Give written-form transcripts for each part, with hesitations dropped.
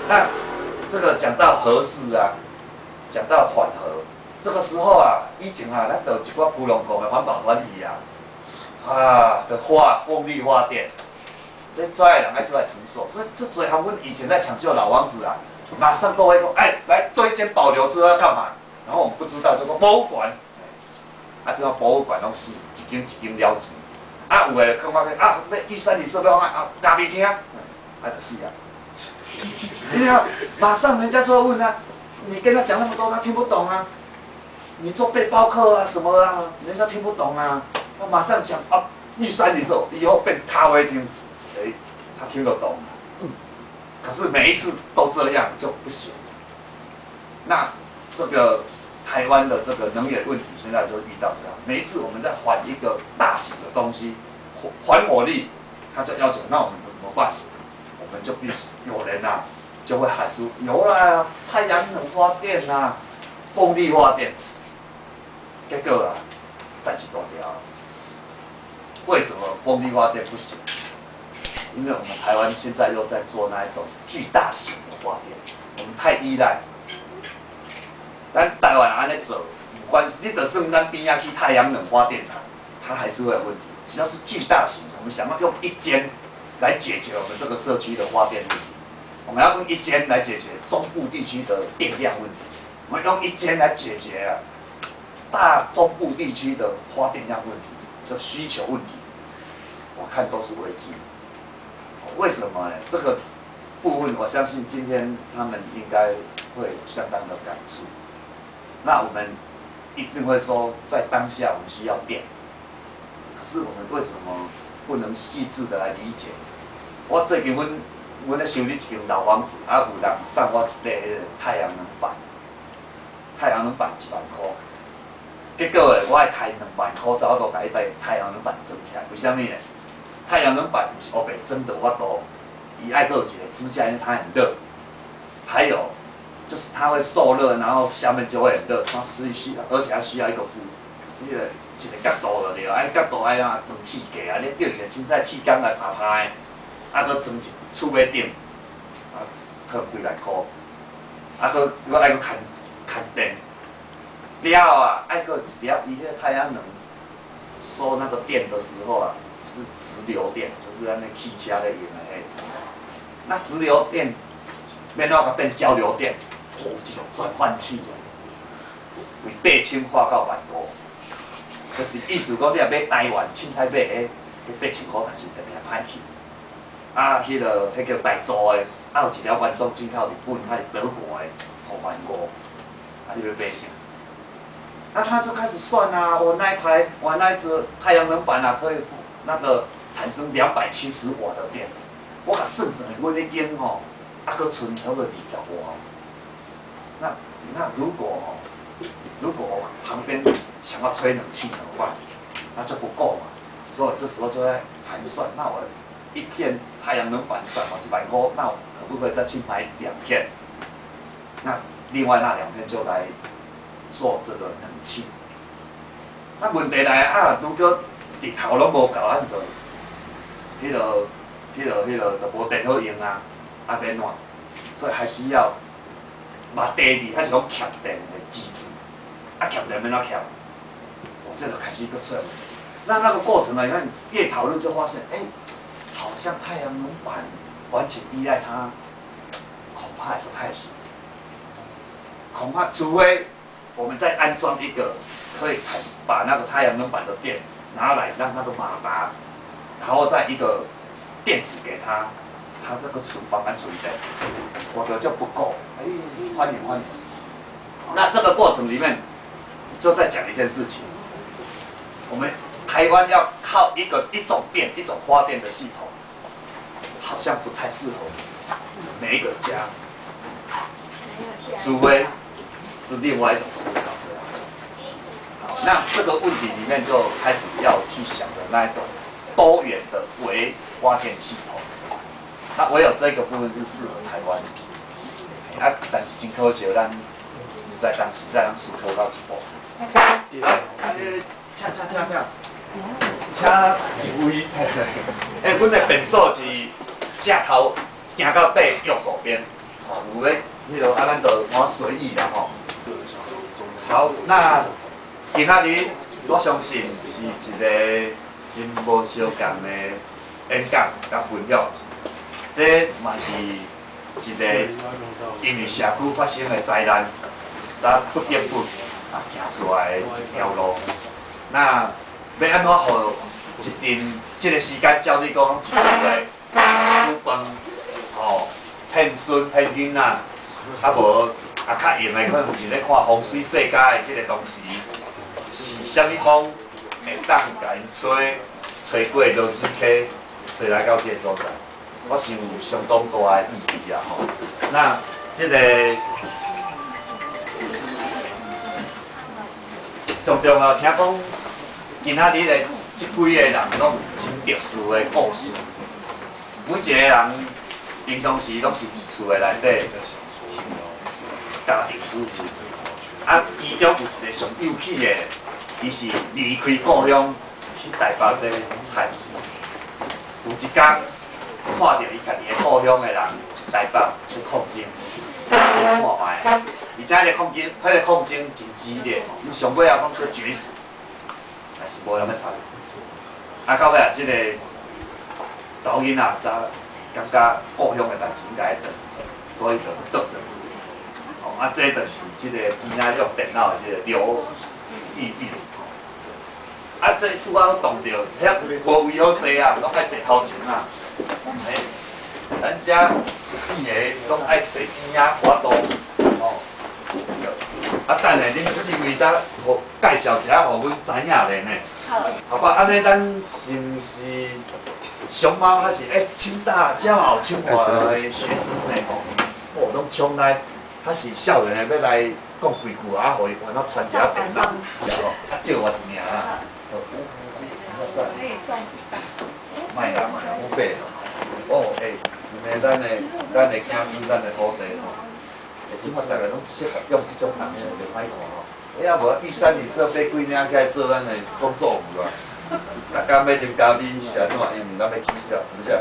那这个讲到核适啊，讲到缓和，这个时候啊，以前啊，咱就一寡普龙宫的环保团体啊，的风力发电，这专业人爱出来承受，所以这最后阮以前在抢救老王子啊，马上都会说，哎，来做一间保留之后要干嘛？然后我们不知道，就说博物馆，啊，这种博物馆拢是一间一间了钱，啊，有诶看看啊，那玉山里设备方案啊，咖啡厅，啊，就是啊。你看，马上人家就会问啊，你跟他讲那么多，他听不懂啊。你做背包客啊什么啊，人家听不懂啊。他马上讲啊，玉山里头以后变咖啡厅，哎，他听得懂。可是每一次都这样就不行。那这个台湾的这个能源问题，现在就遇到这样。每一次我们在还一个大型的东西，还火力，他就要求，那我们怎么办？我们就必须有人啊，就会喊出有啦，太阳能发电啊，风力发电。结果啊，再次断掉。为什么风力发电不行？因为我们台湾现在又在做那一种巨大型的发电，我们太依赖。咱台湾安尼做，不管你就算咱边仔去太阳能发电厂，它还是会有问题。只要是巨大型，我们想要用一间来解决我们这个社区的发电问题，我们要用一间来解决中部地区的电量问题，我们用一间来解决大中部地区的发电量问题，就需求问题，我看都是危机。为什么呢？这个部分我相信今天他们应该会有相当的感触。那我们一定会说，在当下我们需要电，可是我们为什么不能细致的来理解？我最近阮咧修理一间老房子，啊有人送我一个太阳能板，太阳能板1万块。结果我爱开2万块，早都甲伊把太阳能板装起来。为什么呢？太阳能板不是黑白真的有法度，伊爱有一个支架，因为它很热。还有就是它会受热，然后下面就会很热，它而且还需要一个一个角度就对，角度爱啊装铁架啊，你吊一个凊彩铁杆来拍拍的，啊，搁装一厝尾顶，啊，掏几万块，啊，搁爱搁牵电。了啊，爱个一条，伊迄个太阳能收那个电的时候啊，是直流电，就是咱那汽车咧用的迄。那直流电免怎甲变交流电，一个转换器啊，为8000花到1万5，就是意思讲你若买台湾凊彩买迄8000块，但是特别歹去。啊，迄叫大组的，啊有一条原装进口日本，还是德国的，5万5，啊你要买啥？那他就开始算啊，我那一只太阳能板啊，可以那个产生270瓦的电，我甲算算，我那间吼，啊，搁剩差不多20瓦。那如果旁边想要吹冷气怎么办？那就不够嘛，所以这时候就在盘算，那我一片太阳能板上1万块，那我可不可以再去买2片？那另外那2片就来做这个冷气。那问题来啊，如果日头拢无够，咱就就无电好用啊，啊免怎？所以还需要把第二，还是讲欠电的机制。啊，欠电免怎欠？我这个开始就出来问题。那个过程呢，你看越讨论就发现，好像太阳能板完全依赖它，恐怕也不太行。恐怕除非我们再安装一个可以把那个太阳能板的电拿来让那个马达，然后再一个电池给它，它这个慢慢存电，否则就不够。欢迎。那这个过程里面，就在讲一件事情，我们台湾要靠一种电、一种发电的系统，好像不太适合每一个家，除非是另外一种思考这样。好，那这个问题里面就开始要去想的那一种多元的微发电系统。那唯有这个部分是适合台湾。但是真可惜，咱在当时在咱输播到一步。请一位。阮的便所是正头行到底右手边， 咱就蛮随意啦吼。好，那今仔日我相信是一个真无相共的演讲甲分享，这嘛是一个因为社区发生的灾难，才不得不行出来的一条路。那要安怎互一定这个时间，照你讲，一出来煮饭，吼，骗孙骗囡仔，啊无较用的可能是咧看风水世界的这个同时，是啥物风会当甲因吹过落水溪，吹来到这个所在，我想有相当大的意义啊吼。那这个上重要，听讲今仔日的即几个人拢真特殊的故事，每一个人平常时拢是一厝的内底家庭主妇，啊，其中有一个上有趣的，伊是离开故乡去台北咧探亲。有一天看到伊家己的故乡的人台北去抗争，看卖，而且迄个抗争，迄个抗争真激烈，伊上尾啊讲去绝死，也是无人要参与。啊，到尾啊，即个查某囡仔才感觉故乡的代志应该会转，所以就倒转。哦，啊，这就是即个边仔用电脑的即个流意义。啊，这拄仔动着，遐无位好坐啊，拢爱坐头前啊。嘿，咱遮四个拢爱坐边仔活动，哦。啊，等下恁四位才互介绍一下，互阮知影咧呢。好吧，安尼咱是毋是熊猫还是清大骄傲清华的学生呢？哦，拢冲来，还是少年的要来讲几句啊，互伊还要传一下便当，是哦，啊借我一名啊。可以送卖啦，五百哦，真个咱的囝子，咱的土地吼，即摆大家拢适合用即种人的就歹看吼。啊无玉山旅社买几领起来做咱的工作服啊，大家要啉咖啡是安怎？因为咱要起笑，不是？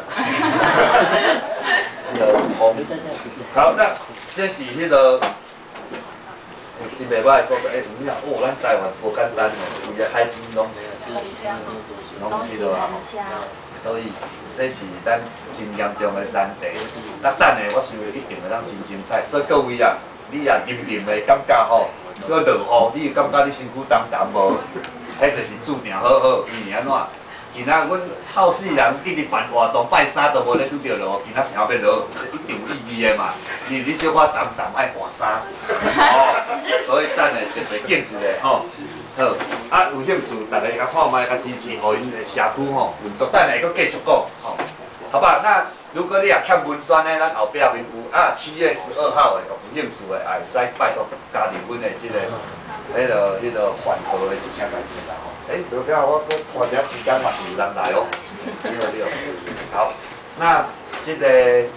好，那这是迄个。真袂歹的所在，有影哦，咱台湾无简单哦，规个海边拢迄落啊，所以这是咱真严重的难题。那等下我想一定会当真精彩，所以各位啊，你也认定的感觉吼，搁落雨，你感觉你身躯重重无？迄就是注定好好，因为安怎？今仔阮好世人一直办活动拜山都无咧拄着落，今仔想要落，这一定有意义的嘛。因为你小可重重爱换衫，哦，所以等下特别敬一下吼。好，啊有兴趣，大家甲看卖，甲支持，互因的社区吼运作。等下佫继续讲，吼，好吧？那如果你也欠文宣呢，咱后壁面有7月12号的，有兴趣的也会使拜托加入阮的即个。迄个缓和的一件代志啦吼，代表我看点时间嘛是有人来哦，对。好，那这个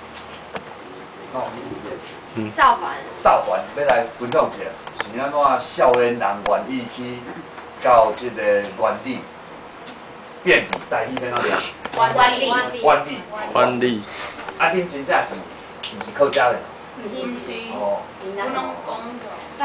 少环要来分享一下，是安怎少年人愿意去到这个原地变理台语要怎样？原理。啊，恁真正是毋是客家人？毋是。哦。阮拢讲。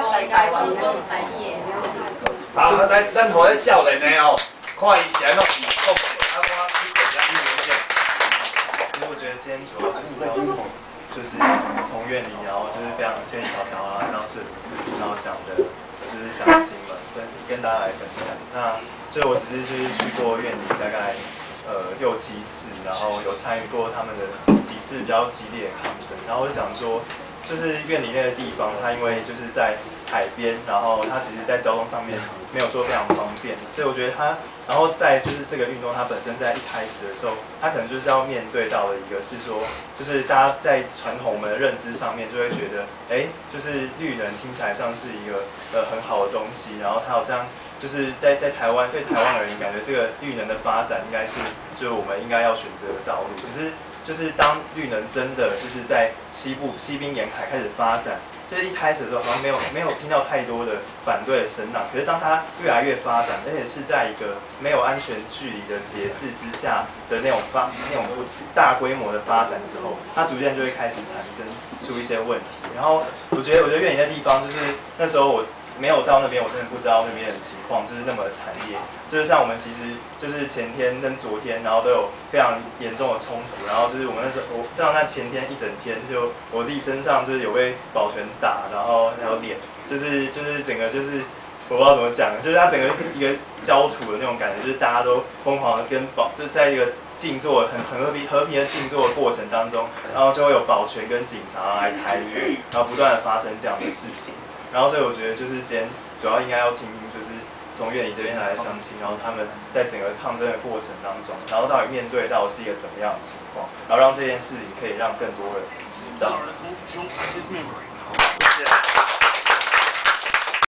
好，咱互迄少年的哦，看伊是安怎去讲，啊，我去讲下语文先。 其实我觉得今天主要就是要就是从院里，然后就是非常千里迢迢啊来到这里，然后讲的就是乡亲们跟大家来分享。那就我只是就是去过院里大概6、7次，然后有参与过他们的几次比较激烈的抗争，然后我就想说。就是院里那个地方，它因为就是在海边，然后它其实在交通上面没有说非常方便，所以我觉得它，然后在就是这个运动它本身在一开始的时候，它可能就是要面对到的一个是说，就是大家在传统我们的认知上面就会觉得，就是绿能听起来像是一个很好的东西，然后它好像就是在台湾对台湾而言，感觉这个绿能的发展应该是就是我们应该要选择的道路，可是。就就是当绿能真的就是在西滨沿海开始发展，就是一开始的时候好像没有听到太多的反对的声浪，可是当它越来越发展，而且是在一个没有安全距离的节制之下的那种大规模的发展之后，它逐渐就会开始产生出一些问题。然后我觉得越野的地方就是那时候我没有到那边，我真的不知道那边的情况就是那么的惨烈。就是像我们其实就是前天跟昨天，然后都有非常严重的冲突。然后就是我们那时候，像那前天一整天，就我自己身上就是有被保全打，然后还有脸，就是整个就是我不知道怎么讲，就是它整个一个焦土的那种感觉，就是大家都疯狂的就是在一个静坐很和平的静坐的过程当中，然后就会有保全跟警察来台语，然后不断的发生这样的事情。然后所以我觉得就是今天主要应该要听听就是从乐理这边来相亲，然后他们在整个抗争的过程当中，然后到底面对到是一个怎么样的情况，然后让这件事情可以让更多人知道。